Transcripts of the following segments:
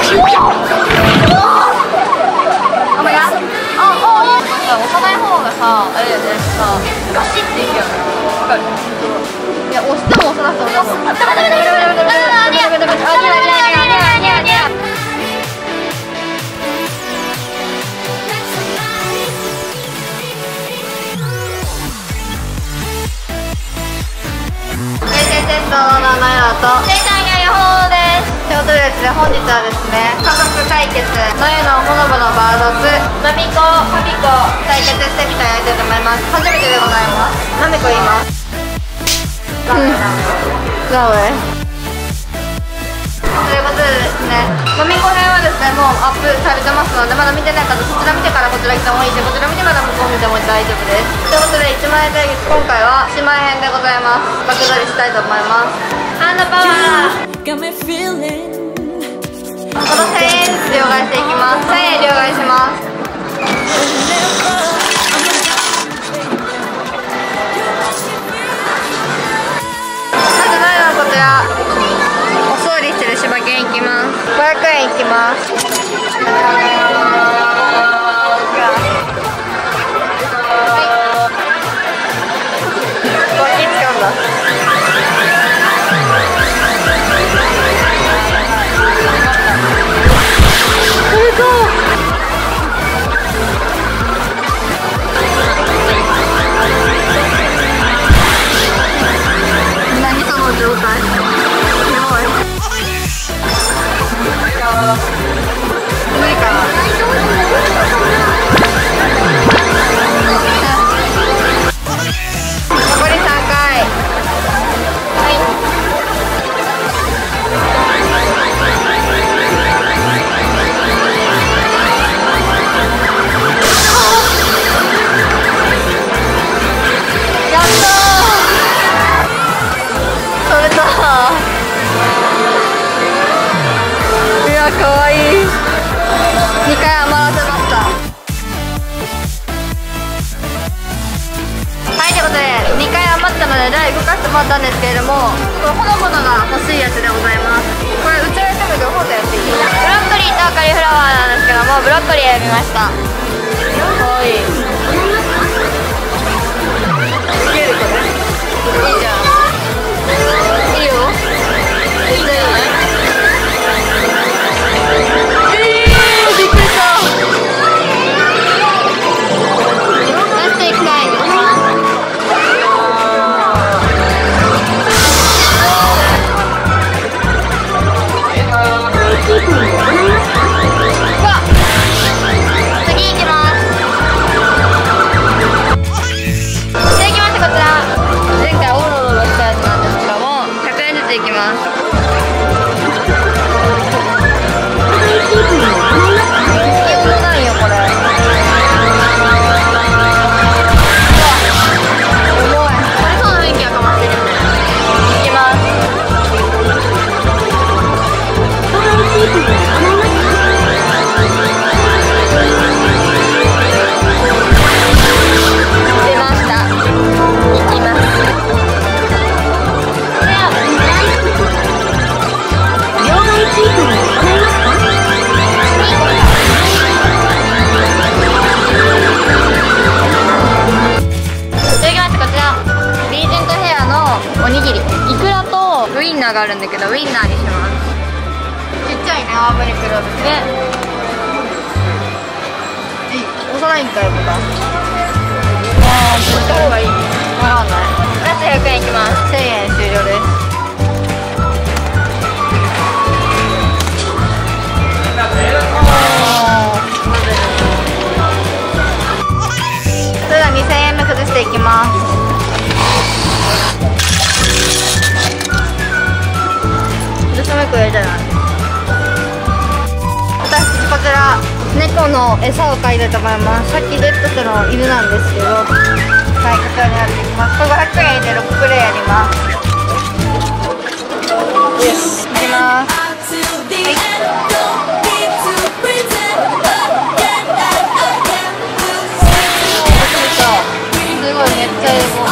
ない方がさ、あれだよね、さ、ガシッていくよね。わかる？いや、押しても押さなくてもダメ。テストの名前だと正解が予報です。ということでですね、本日はですね、家族対決の絵のほのぼのバードツまみこかみこ対決してみたいと思います。初めてでございます。まみこ言います。ラウェイということでですね、まみこ編はですね、もうアップされてますので、まだ見てない方、そちら見てからこちら来てもいいし、こちら見てから向こう見ても大丈夫です。ということで、1万円対決、今回は姉妹編でございます。爆撮りしたいと思います。ハンドパワー。この1000円ずつ両替していきます。1000円両替します。まず前はこちら、お掃除してる柴犬いきます。500円いきます。かわいい。2回余らせました。はい、ということで2回余ったので台動かしてもらったんですけれども、これほのぼのが欲しいやつでございます。これうちの人も両方でやっていい？ブロッコリーとカリフラワーなんですけども、ブロッコリー選びました。かわいい。いけるこれ？いいじゃん。いいよ。全然いい。があるんだけど、ウインナーにします。ちっちゃいね、アーブに比べてね。幼いんかよ、とか。ああ、こっちの方がいい。わかんない。ラスト100円いきます。1000円終了です。それでは2000円目崩していきます。もう一個やりたいな。私こちら猫の餌を買いたいと思います。さっきゲットしたのは犬なんですけど、はい、こちらにやっていきます。これ500円で6プレイやります。いきます。すごいめっちゃ英語。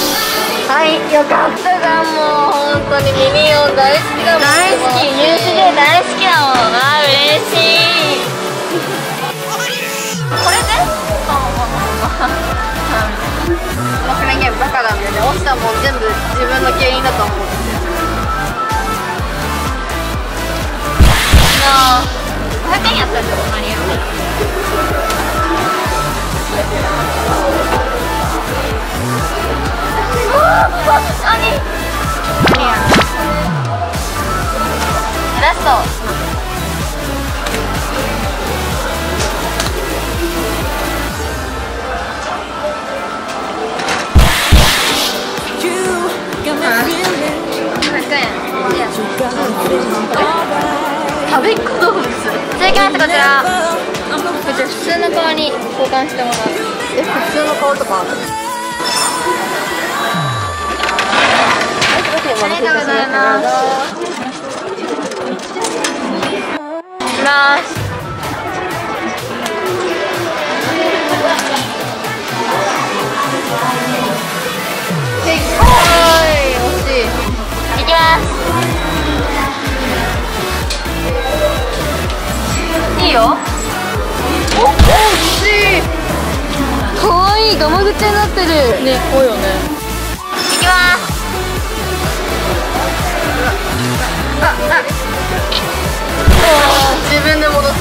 はい、よかったじゃん。もう本当にミニオン大好きだもん。大好き、USJ 大好きだもん。あー嬉しい。これでこのクレーンゲームバカなんだよね。落ちたもん全部自分の原因だと思って。500円やったらどうなりやる？何やラスト。食べっ子動物。正解です。こちら普通の顔に交換してもらう。普通の顔とかある？ありがとうございます。惜しい。いきます。いいよ。お、惜しい。かわいい。ガマ口になってるね。多いよね。いきます。自分で戻した。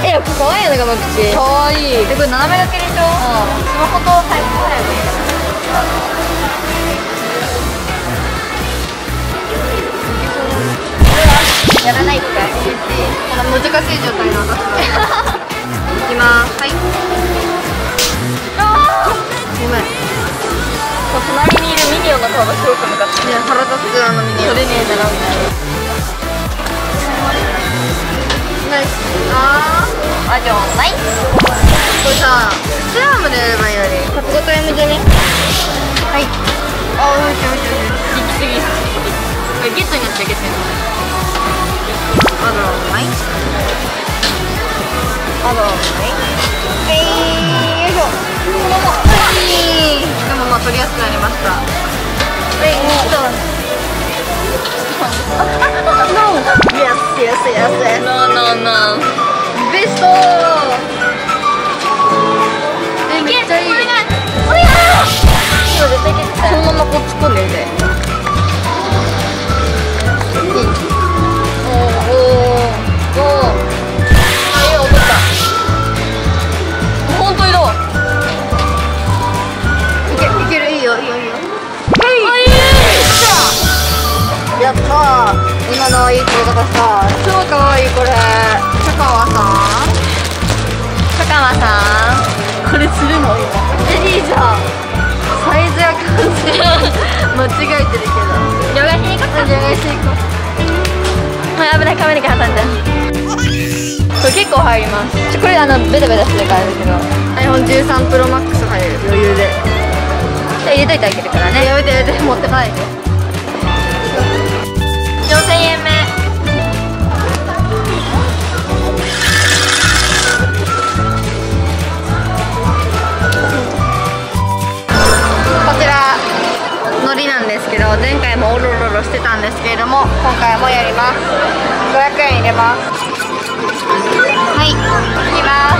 かわいいよね、ガマ口。かわいい。これ斜め掛けでしょ。スマホとタイプ払えばいい。やらないって。この難しい状態の私は。いきます。はい。ごめん。隣にいるミニオンの顔がすごく向かってる。いや、腹立つ。あのミニオン。それねえだろみたいな。ナイス。あじゃあナイス。これさ、スラムでやればいいのに。カツごと M じゃね。はい。よしよしよし。行き過ぎ。これゲットになっちゃう、ゲットになっちゃう。あとない。あとない。よいしょ。 くなりました。No. ベスト。めっちゃいい。そのままこう突っ込んでみて。本当にどう？いける、いいよ。やったー。今のいい撮り方した。超かわいいこれ。茶川さん。これするの今。いいじゃん。サイズや感じ間違えてるけど。両替しに行こう。危ない、カメラが挟んじゃう。これ結構入ります。これベタベタしてるからですけど iPhone13 Pro Max 入る余裕で。入れといてあげるからね。やめて持って帰って。4000円目。こちら海苔なんですけど、前回もおろろしてたんですけれども、今回もやります。500円入れます。はい、いきます。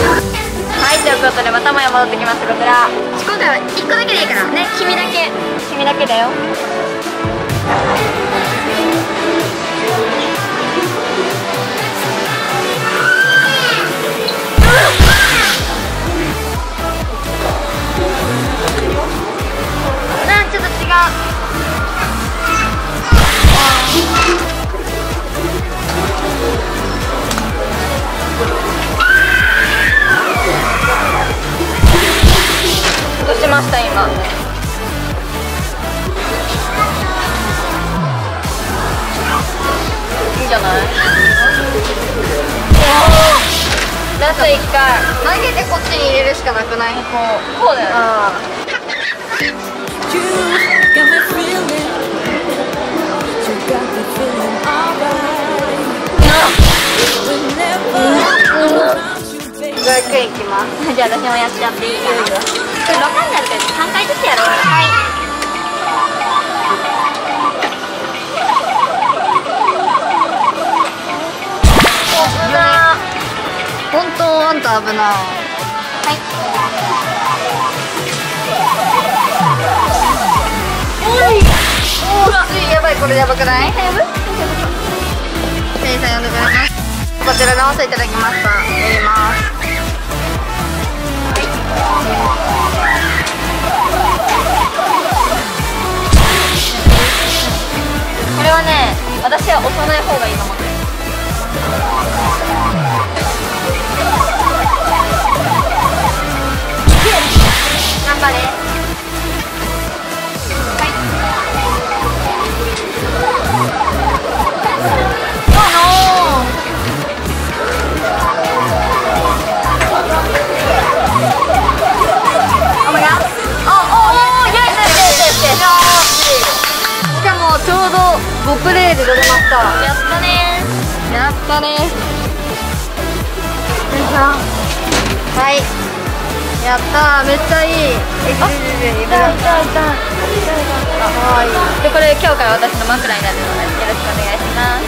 ということでまたもや戻ってきました。こちら今回は1個だけでいいからね、君だけ君だけだよ。ちょっと違う。落としました。今いいんじゃない？ラスト1回投げてこっちに入れるしかなくない？こうだよね。500円いきます。じゃあ私もやっちゃっていいかな。これ6回になるけど3回ずつやろう。はい。危な。本当あんた危な。はい。おい。お、やばい、これやばくない？やばい。店員さん呼んでくれます。こちら直していただきました。やります。これはね、私は押さない方がいいと思って。頑張れ。はい。ちょうど5プレイで取れました。やったねー。やったねー。よいしょ。はい。やったー。めっちゃいい。いた。はい。でこれ今日から私の枕になるのでよろしくお願いします。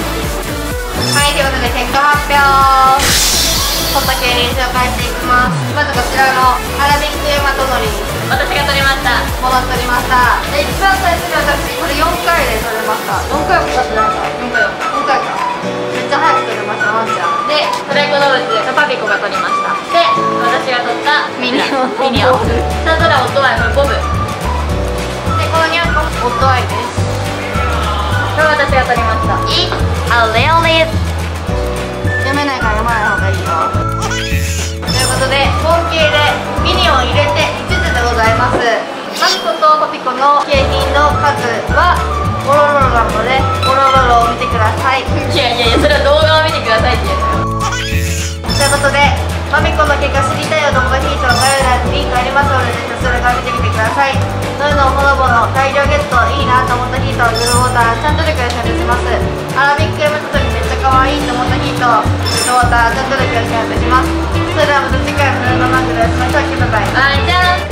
はい、ということで結果発表。取った競輪紹介していきます。まずこちらのアラビックエマトノリ。私が取りました。もの取りました。で一番最初に私これ4回で取れました。4回も使ってないか。4回か。めっちゃ早く取れました。ワンちゃんでトライコ動物がパピコが取りました。で私が取ったミニオンサトラオットアイこれボブでこのニャンコオットアイです。これ私が取りました。It's a really 読めないから読まない方がいいよ。ということで合計でミニオン入れて5つでございます。マミコとパピコの景品の数はボロロロなのでボロロロを見てください。いやそれは動画を見てくださいって言うのよ。ということでマミコの結果知りたいよ動画ヒートの概要欄にリンクありますのでぜひそれから見てみてください。そういうのをほのぼの大量ゲットいいなと思ったヒートはグルボタンちゃんとでよろしくお願いします。アラビックエメトトにめっちゃ可愛いと思ったヒートグルボタンちゃんとでよろしくお願いします。それではまた次回の布のマークでお会いしましょう。バイバイ。じゃん。